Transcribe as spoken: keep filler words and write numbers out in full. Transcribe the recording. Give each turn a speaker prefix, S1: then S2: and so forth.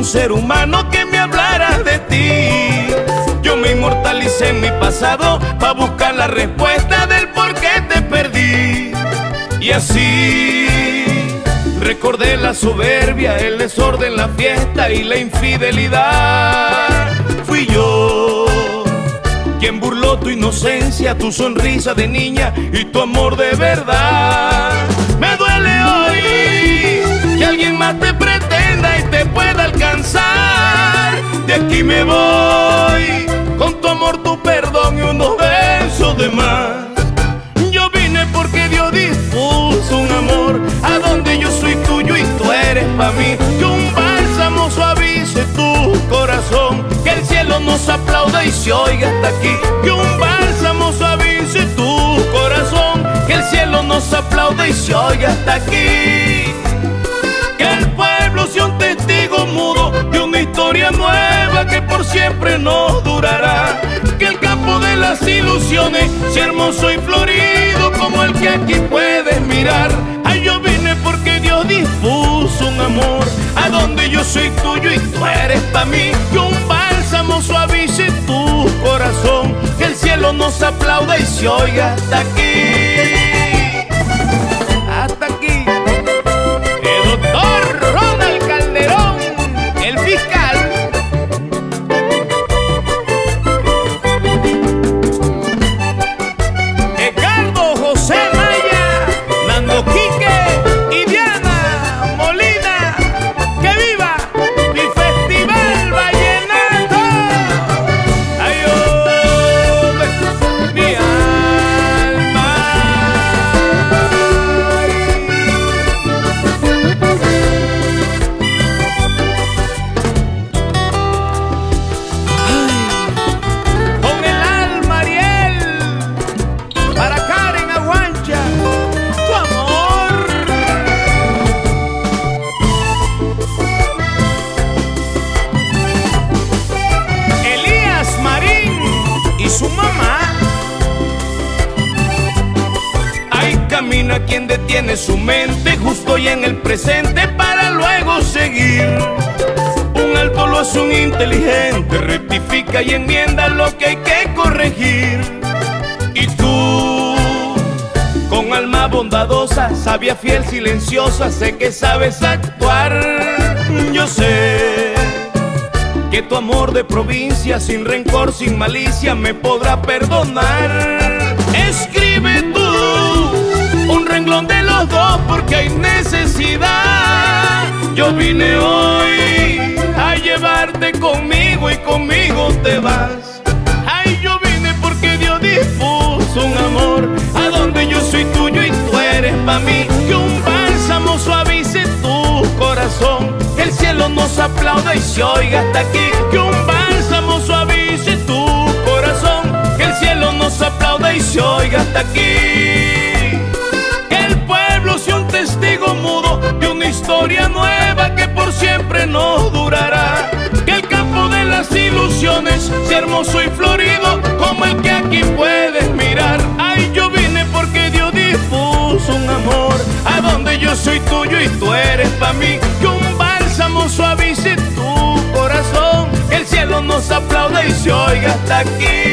S1: un ser humano que me hablara de ti. Yo me inmortalicé en mi pasado pa' buscar la respuesta del por qué te perdí. Y así recordé la soberbia, el desorden, la fiesta y la infidelidad. Fui yo quien burló tu inocencia, tu sonrisa de niña y tu amor de verdad. Me duele hoy que alguien más te pretenda y te pueda alcanzar. De aquí me voy con tu amor, tu perdón y unos besos de más. Yo vine porque Dios dispuso un amor a donde yo soy tuyo y tú eres pa' mí. Que un bálsamo suavice tu corazón, que el cielo nos aplauda y se oiga hasta aquí. Que un bálsamo suavice tu corazón, que el cielo nos aplauda y se oiga hasta aquí. Que el pueblo sea un testigo mudo de una historia nueva que por siempre no durará. Que el campo de las ilusiones sea hermoso y florido como el que aquí puedes mirar. Ay, yo vine porque Dios dispuso un amor a donde yo soy tuyo y tú eres pa' mí. Que un bálsamo suavice tu corazón, que el cielo nos aplauda y se oiga hasta aquí. Hasta aquí. El doctor Ronald Calderón, el fiscal. Edgardo José Maya, Nando Quique y Diana Molina. ¡Que viva mi festival vallenato! ¡Ay, oh, mi alma! Con el alma, Ariel, para Karen Aguancha, tu amor. Elías Marín y su mamá. Ahí camina quien detiene su mente justo y en el presente para luego seguir. Un alto lo hace un inteligente, rectifica y enmienda lo que hay que corregir. Y tú, con alma bondadosa, sabia, fiel, silenciosa, sé que sabes actuar. Yo sé que tu amor de provincia, sin rencor, sin malicia, me podrá perdonar. Escribe tú un renglón de los dos porque hay necesidad. Yo vine hoy a llevarte conmigo y conmigo te vas. Ay, yo vine porque Dios dispuso un amor a donde yo soy tuyo y tú eres pa' mí. Que un bálsamo suavice tu corazón, que el cielo nos aplauda y se oiga hasta aquí. Que un bálsamo suavice tu corazón, que el cielo nos aplauda y se oiga hasta aquí. Que el pueblo sea un testigo mudo de una historia nueva que por siempre no durará. Que el campo de las ilusiones sea hermoso y florido como el que aquí puedes mirar. Ay, yo vine porque Dios dispuso un amor a donde yo soy tuyo y tú eres pa' mí. Que un bálsamo suavice tu corazón, que el cielo nos aplauda y se oiga hasta aquí.